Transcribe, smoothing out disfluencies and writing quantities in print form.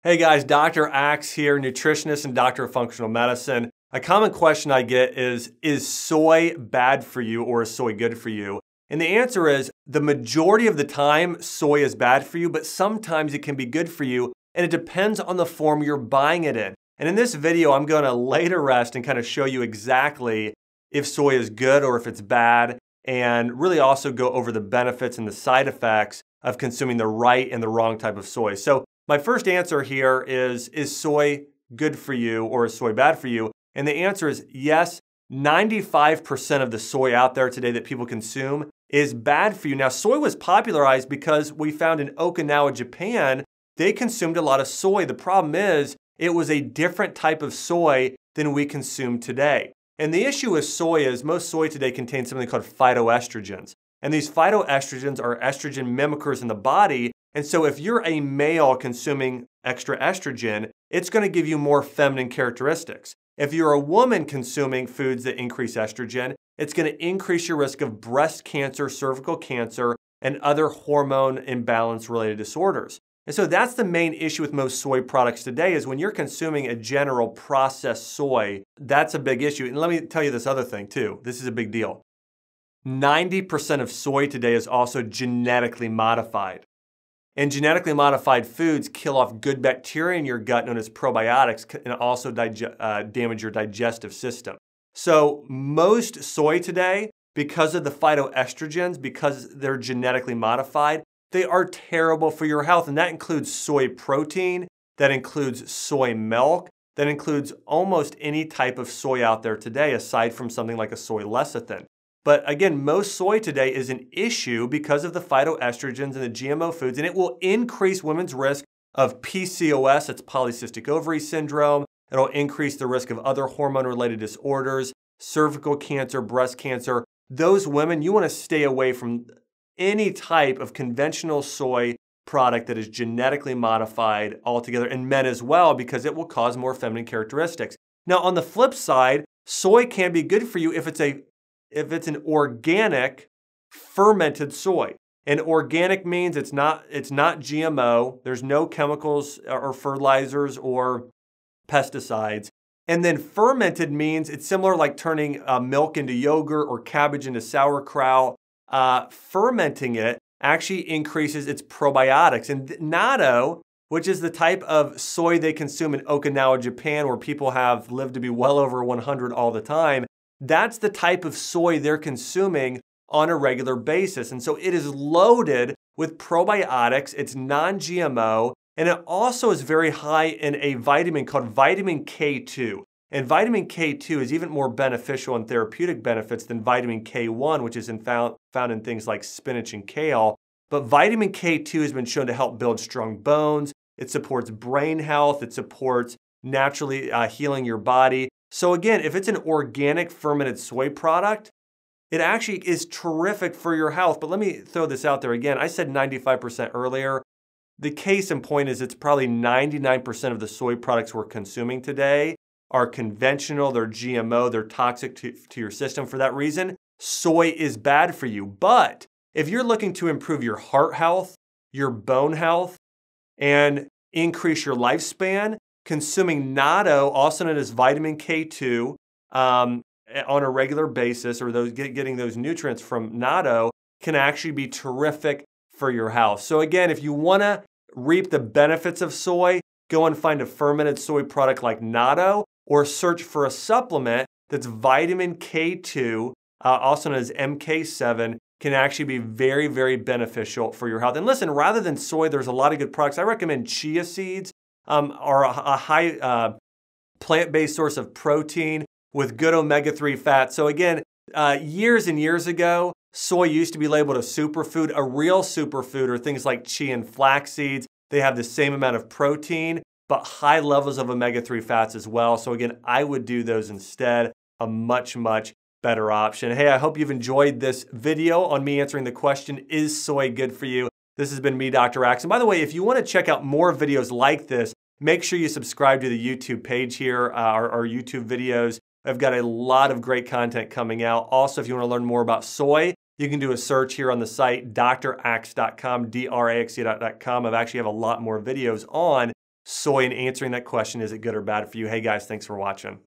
Hey guys, Dr. Axe here, nutritionist and doctor of functional medicine. A common question I get is soy bad for you or is soy good for you? And the answer is, the majority of the time, soy is bad for you, but sometimes it can be good for you, and it depends on the form you're buying it in. And in this video, I'm gonna lay to rest and kind of show you exactly if soy is good or if it's bad, and really also go over the benefits and the side effects of consuming the right and the wrong type of soy. So my first answer here is soy good for you or is soy bad for you? And the answer is yes, 95% of the soy out there today that people consume is bad for you. Now, soy was popularized because we found in Okinawa, Japan, they consumed a lot of soy. The problem is it was a different type of soy than we consume today. And the issue with soy is most soy today contains something called phytoestrogens. And these phytoestrogens are estrogen mimickers in the body. And so if you're a male consuming extra estrogen, it's going to give you more feminine characteristics. If you're a woman consuming foods that increase estrogen, it's going to increase your risk of breast cancer, cervical cancer, and other hormone imbalance related disorders. And so that's the main issue with most soy products today is when you're consuming a general processed soy, that's a big issue. And let me tell you this other thing too. This is a big deal. 90% of soy today is also genetically modified. And genetically modified foods kill off good bacteria in your gut known as probiotics and also damage your digestive system. So most soy today, because of the phytoestrogens, because they're genetically modified, they are terrible for your health. And that includes soy protein, that includes soy milk, that includes almost any type of soy out there today aside from something like a soy lecithin. But again, most soy today is an issue because of the phytoestrogens and the GMO foods, and it will increase women's risk of PCOS, that's polycystic ovary syndrome. It'll increase the risk of other hormone-related disorders, cervical cancer, breast cancer. Those women, you want to stay away from any type of conventional soy product that is genetically modified altogether, and men as well, because it will cause more feminine characteristics. Now, on the flip side, soy can be good for you if it's an organic fermented soy. And organic means it's not GMO. There's no chemicals or fertilizers or pesticides. And then fermented means it's similar like turning milk into yogurt or cabbage into sauerkraut. Fermenting it actually increases its probiotics. And natto, which is the type of soy they consume in Okinawa, Japan, where people have lived to be well over 100 all the time, that's the type of soy they're consuming on a regular basis. And so it is loaded with probiotics, it's non-GMO, and it also is very high in a vitamin called vitamin K2. And vitamin K2 is even more beneficial in therapeutic benefits than vitamin K1, which is found in things like spinach and kale. But vitamin K2 has been shown to help build strong bones. It supports brain health. It supports naturally healing your body. So again, if it's an organic fermented soy product, it actually is terrific for your health. But let me throw this out there again. I said 95% earlier. The case in point is it's probably 99% of the soy products we're consuming today are conventional, they're GMO, they're toxic to your system. For that reason, soy is bad for you. But if you're looking to improve your heart health, your bone health, and increase your lifespan, consuming natto, also known as vitamin K2, on a regular basis, or getting those nutrients from natto, can actually be terrific for your health. So again, if you want to reap the benefits of soy, go and find a fermented soy product like natto, or search for a supplement that's vitamin K2, also known as MK7, can actually be very, very beneficial for your health. And listen, rather than soy, there's a lot of good products. I recommend chia seeds. Are a high plant-based source of protein with good omega-3 fat. So again, years and years ago, soy used to be labeled a superfood. A real superfood are things like chia and flax seeds. They have the same amount of protein, but high levels of omega-3 fats as well. So again, I would do those instead. A much, much better option. Hey, I hope you've enjoyed this video on me answering the question, is soy good for you? This has been me, Dr. Axe. And by the way, if you want to check out more videos like this, make sure you subscribe to the YouTube page here, our YouTube videos. I've got a lot of great content coming out. Also, if you want to learn more about soy, you can do a search here on the site, draxe.com, draxe.com. I actually have a lot more videos on soy and answering that question, is it good or bad for you? Hey guys, thanks for watching.